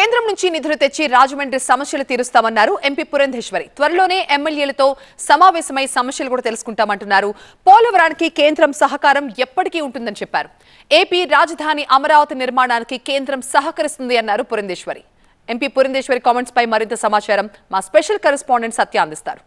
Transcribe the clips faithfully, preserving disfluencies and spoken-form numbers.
కేంద్రం నుంచి నిధులు తెచ్చి రాజమండ్రి సమస్యలు తీరుస్తామన్నారు ఎంపీ పురంధేశ్వరి. త్వరలోనే ఎమ్మెల్యేలతో సమావేశమై సమస్యలు కూడా తెలుసుకుంటామంటున్నారు. పోలవరానికి కేంద్రం సహకారం ఎప్పటికీ ఉంటుందని చెప్పారు. ఏపీ రాజధాని అమరావతి నిర్మాణానికి కేంద్రం సహకరిస్తుంది అన్నారు పురంధేశ్వరి. ఎంపీ పురంధేశ్వరి కామెంట్స్ పై మరింత సమాచారం మా స్పెషల్ కరెస్పాండెంట్ సత్య అందిస్తారు.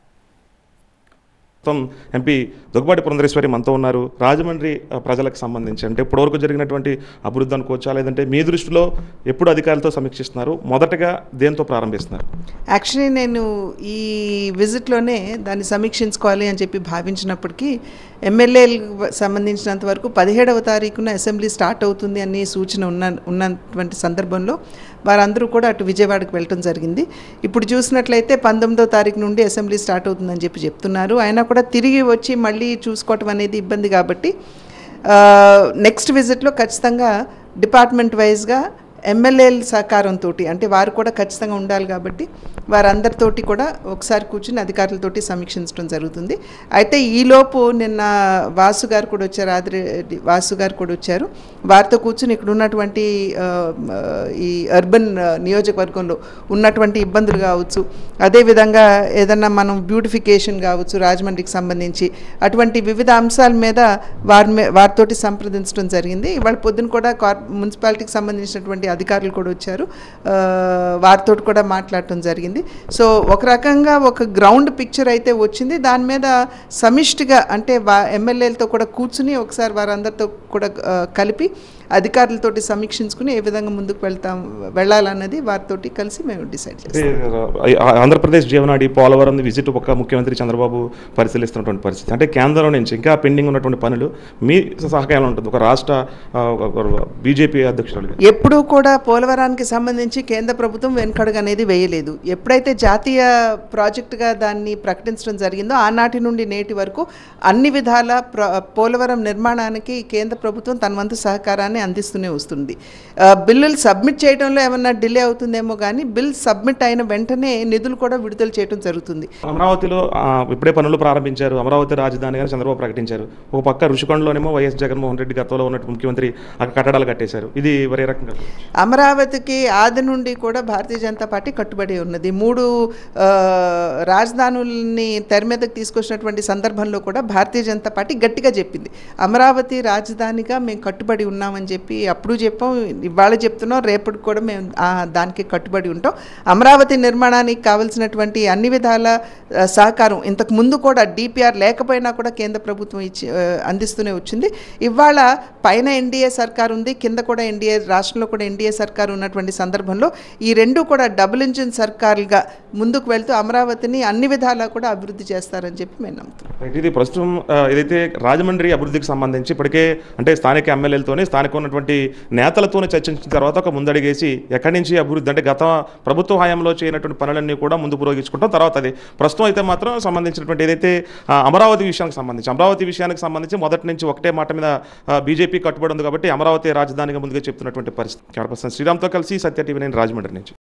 ఎంపీ దుగ్గపాటి పురంధేశ్వరి మనతో ఉన్నారు. రాజమండ్రి ప్రజలకు సంబంధించి అంటే ఇప్పటివరకు జరిగినటువంటి అభివృద్ధి అనుకోవచ్చా, లేదంటే మీ దృష్టిలో ఎప్పుడు అధికారులతో సమీక్షిస్తున్నారు, మొదటగా దేంతో ప్రారంభిస్తున్నారు? యాక్చువల్లీ నేను ఈ విజిట్లోనే దాన్ని సమీక్షించుకోవాలి అని చెప్పి భావించినప్పటికీ ఎమ్మెల్యేలకు సంబంధించినంత వరకు పదిహేడవ తారీఖున అసెంబ్లీ స్టార్ట్ అవుతుంది అనే సూచన ఉన్న ఉన్నటువంటి సందర్భంలో వారందరూ కూడా అటు విజయవాడకు వెళ్ళటం జరిగింది. ఇప్పుడు చూసినట్లయితే పంతొమ్మిదో తారీఖు నుండి అసెంబ్లీ స్టార్ట్ అవుతుందని చెప్పి చెప్తున్నారు. అయినా కూడా తిరిగి వచ్చి మళ్ళీ చూసుకోవటం అనేది ఇబ్బంది కాబట్టి నెక్స్ట్ విజిట్లో ఖచ్చితంగా డిపార్ట్మెంట్ వైజ్గా ఎమ్మెల్యేల సహకారంతో, అంటే వారు కూడా ఖచ్చితంగా ఉండాలి కాబట్టి వారందరితోటి కూడా ఒకసారి కూర్చుని అధికారులతోటి సమీక్షించడం జరుగుతుంది. అయితే ఈలోపు నిన్న వాసు గారు కూడా వచ్చారు, ఆదిరెడ్డి వాసు గారు కూడా వచ్చారు. వారితో కూర్చుని ఇక్కడ ఉన్నటువంటి ఈ అర్బన్ నియోజకవర్గంలో ఉన్నటువంటి ఇబ్బందులు కావచ్చు, అదేవిధంగా ఏదన్నా మనం బ్యూటిఫికేషన్ కావచ్చు రాజమండ్రికి సంబంధించి అటువంటి వివిధ అంశాల మీద వారి వారితోటి సంప్రదించడం జరిగింది. ఇవాళ పొద్దున కూడా కార్ మున్సిపాలిటీకి సంబంధించినటువంటి అధికారులు కూడా వచ్చారు, వారితో కూడా మాట్లాడటం జరిగింది. సో ఒక రకంగా ఒక గ్రౌండ్ పిక్చర్ అయితే వచ్చింది. దాని మీద సమిష్టిగా అంటే వా ఎమ్మెల్యేలతో కూడా కూర్చుని ఒకసారి వారందరితో కూడా కలిపి అధికారులతోటి సమీక్షించుకుని ఏ విధంగా ముందుకు వెళ్తాం వెళ్ళాలన్నది వారితోటి కలిసి మేము డిసైడ్ చేస్తాం. ఆంధ్రప్రదేశ్ జీవనాడి పోలవరం విజిట్ ఒక ముఖ్యమంత్రి చంద్రబాబు పరిశీలిస్తున్నటువంటి పరిస్థితి, అంటే కేంద్రం నుంచి ఇంకా పెండింగ్ ఉన్నటువంటి పనులు మీ సహకారం ఉంటుంది ఒక రాష్ట్ర బీజేపీ అధ్యక్షులు? ఎప్పుడూ కూడా పోలవరానికి సంబంధించి కేంద్ర ప్రభుత్వం వెనుకడుగు అనేది వేయలేదు. ఎప్పుడైతే జాతీయ ప్రాజెక్టుగా దాన్ని ప్రకటించడం జరిగిందో ఆనాటి నుండి నేటి వరకు అన్ని విధాల పోలవరం నిర్మాణానికి కేంద్ర ప్రభుత్వం తన వంతు సహకారాన్ని అందిస్తూనే వస్తుంది. బిల్లులు సబ్మిట్ చేయడంలో ఏమన్నా డిలే అవుతుందేమో కానీ బిల్ సబ్మిట్ అయిన వెంటనే నిధులు కూడా విడుదల చేయడం జరుగుతుంది. అమరావతిలో ఇప్పుడే పనులు ప్రారంభించారు, అమరావతి రాజధానిగా చంద్రబాబు ప్రకటించారు. ఒక పక్క రుషికొండలోనేమో వైఎస్ జగన్మోహన్ రెడ్డి గతంలో ఉన్నట్టు ముఖ్యమంత్రి అక్కడ కట్టడాలు కట్టేశారు. ఇది వరే రకంగా అమరావతికి ఆది నుండి కూడా భారతీయ జనతా పార్టీ కట్టుబడి ఉన్నది. మూడు రాజధానుల్ని తెర మీదకి తీసుకొచ్చినటువంటి సందర్భంలో కూడా భారతీయ జనతా పార్టీ గట్టిగా చెప్పింది అమరావతి రాజధానిగా మేము కట్టుబడి ఉన్నామని చెప్పి. అప్పుడు చెప్పాం, ఇవాళ చెప్తున్నాం, రేపటికి కూడా మేము దానికి కట్టుబడి ఉంటాం. అమరావతి నిర్మాణానికి కావాల్సినటువంటి అన్ని విధాల సహకారం ఇంతకు ముందు కూడా డిపిఆర్ లేకపోయినా కూడా కేంద్ర ప్రభుత్వం ఇచ్చి అందిస్తూనే వచ్చింది. ఇవాళ పైన ఎన్డీఏ సర్కార్ ఉంది, కింద కూడా ఎన్డీఏ రాష్ట్రంలో కూడా ఎన్డీఏ సర్కార్ ఉన్నటువంటి సందర్భంలో ఈ రెండు కూడా డబుల్ ఇంజిన్ సర్కారులుగా ముందుకు వెళ్తూ అమరావతిని అన్ని విధాలా కూడా అభివృద్ధి చేస్తారని చెప్పి మేము నమ్ముతున్నాం. ఇది ప్రస్తుతం ఏదైతే రాజమండ్రి అభివృద్ధికి సంబంధించి ఇప్పటికే అంటే స్థానిక ఎమ్మెల్యేలతోనే స్థానిక ఉన్నటువంటి నేతలతోనే చర్చించిన తర్వాత ఒక ముందడిగేసి ఎక్కడి నుంచి అభివృద్ధి అంటే గత ప్రభుత్వ హయాంలో చేయనటువంటి పనులన్నీ కూడా ముందు పురోగించుకుంటాం. తర్వాత అది ప్రస్తుతం అయితే మాత్రం సంబంధించినటువంటి ఏదైతే అమరావతి విషయానికి సంబంధించి అమరావతి విషయానికి సంబంధించి మొదటి నుంచి ఒకటే మాట మీద బీజేపీ కట్టుబడి ఉంది కాబట్టి అమరావతి రాజధానిగా ముందుగా చెప్తున్నటువంటి పరిస్థితి. శ్రీరామ్తో కలిసి సత్య టీవీ నేను రాజమండ్రి నుంచి.